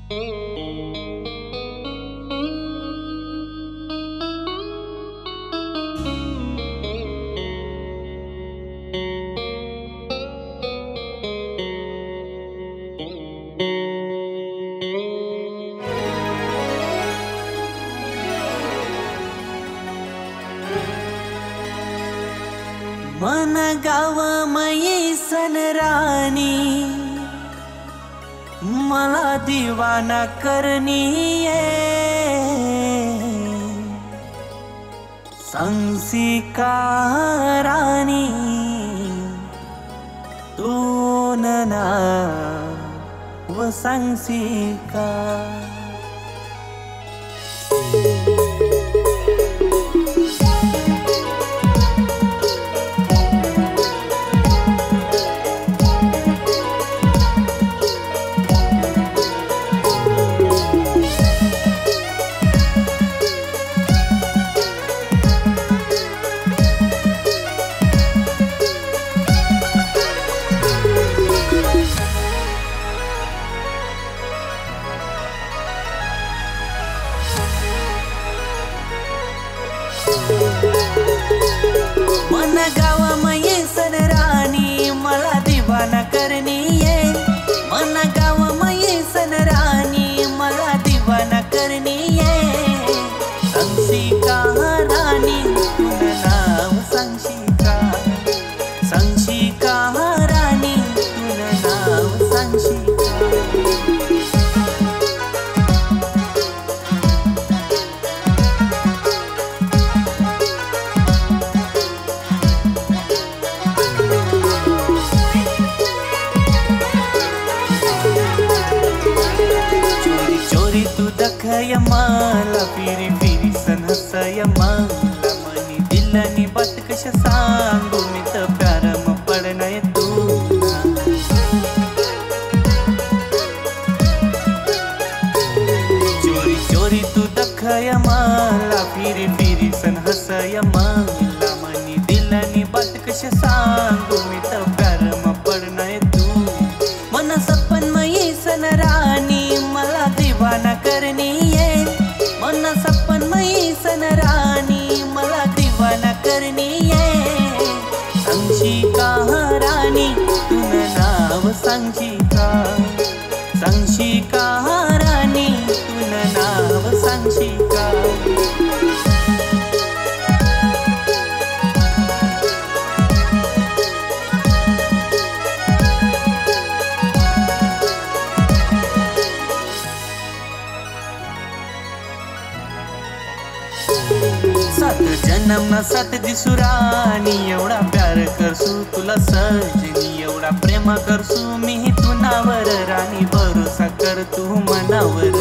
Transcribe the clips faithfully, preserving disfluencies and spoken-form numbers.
मन गाव मयी सनरानी मला दीवाना करनी सांगसी का रानी तू नना व सांगसी का मन गाव मयी सनरानी मला दीवाना करनी ये मन गाव मयी सनरानी मला दीवाना करनी ये सांगसी का रानी तुझं नाव सांगशी का सांगशी का रानी तुझं नाव सांगशी का दखय मला फिरी फिरी सन हसय मला मनी दिलनी बात कशा सांगू मी तर प्यार म पडणय तू चोरी चोरी तू दखय मला फिरी फिरी सन हसय मला मनी दिलनी बात कशा सांगू मी तर प्यार म पडणय तू मन सपन मयी सनरानी मला दीवाना करनी ये मन सपन मयी सनरानी मला दीवाना करनी ये सांगशी का रानी तुझं नाव सांगशी का सांगशी का रानी तुझं नाव सांगशी का सात जन्म ना सात दिसुरानी एवढा प्यार करसू तुला सजनी एवढा प्रेम करसू मी तुनावर राणी भरोसा कर तू मनावर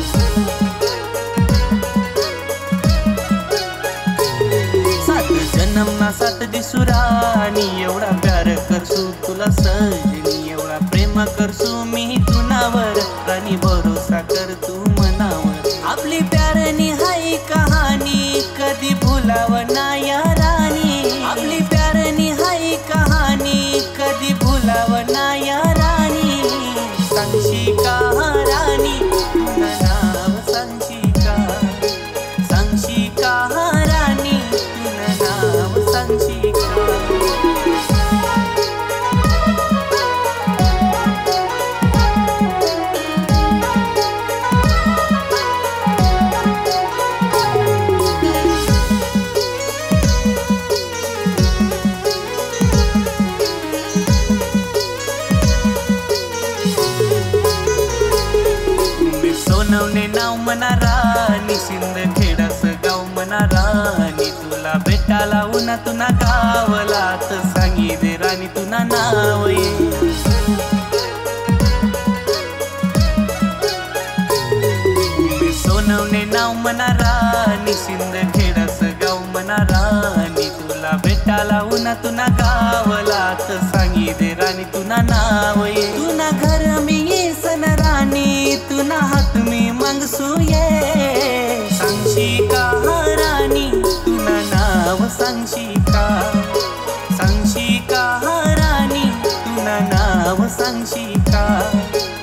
सात जन्म ना सात दिसुरानी एवढा प्यार करसू तुला सजनी एवढा प्रेम करसू मी तुनावर राणी भरोसा कर तू मनावर आपली प्यारनी हाय कहानी कधी भुलाव नाही रानी आपली प्यारनी हाय कहानी कधी भुलाव नाही रानी सांगशी का रानी तुझं नाव सांगशी का सांगशी का रानी तुझं नाव सांगशी का सोनवणे नाव मना राणी सिंदखेडाच गाव मना राणी तुला भेटाला उन्हा तुना गावला तर सांगी दे राणी तुना नाव ये सोनवणे नाव मना राणी सिंदखेडाच गाव मना राणी तुला भेटाला उन्हा तुना गावला तर सांगी दे राणी तुना नाव ये तुना घर मी ये सनरानी तुना हात मी मागसू ये सांगशी का रानी तुना नाव सांगशी का सांगशी का रानी तुना नाव सांगशी का